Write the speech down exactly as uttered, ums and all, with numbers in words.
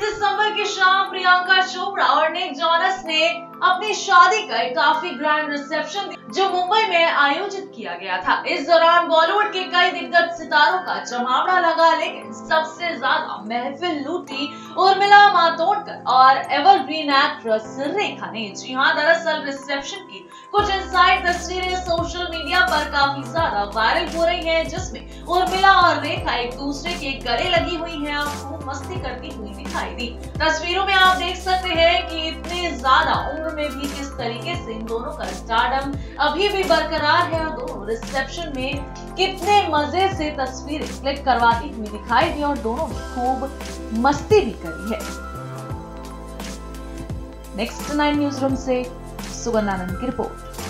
दिसंबर की शाम प्रियंका चोपड़ा और निक जोनस ने अपनी शादी का एक काफी ग्रैंड रिसेप्शन जो मुंबई में आयोजित किया गया था। इस दौरान बॉलीवुड के कई दिग्गज सितारों का जमावड़ा लगा, लेकिन सबसे ज्यादा महफिल लूटी उर्मिला मातोंडकर और एवरग्रीन एक्ट्रेस रेखा ने। जी हाँ, दरअसल रिसेप्शन की कुछ इनसाइड तस्वीरें सोशल मीडिया पर काफी ज्यादा वायरल हो रही हैं, जिसमें उर्मिला और रेखा एक दूसरे के गले लगी हुई हैं और खूब मस्ती करती हुई दिखाई दी। तस्वीरों में आप देख सकते हैं कि इतने ज्यादा उम्र में भी किस तरीके से इन दोनों का स्टारडम अभी भी बरकरार है और दोनों रिसेप्शन में कितने मजे से तस्वीरें क्लिक करवाती हुई दिखाई दी और दोनों ने खूब मस्ती भी करी है। नेक्स्ट नाइन न्यूज रूम से सुगंधानंद की रिपोर्ट।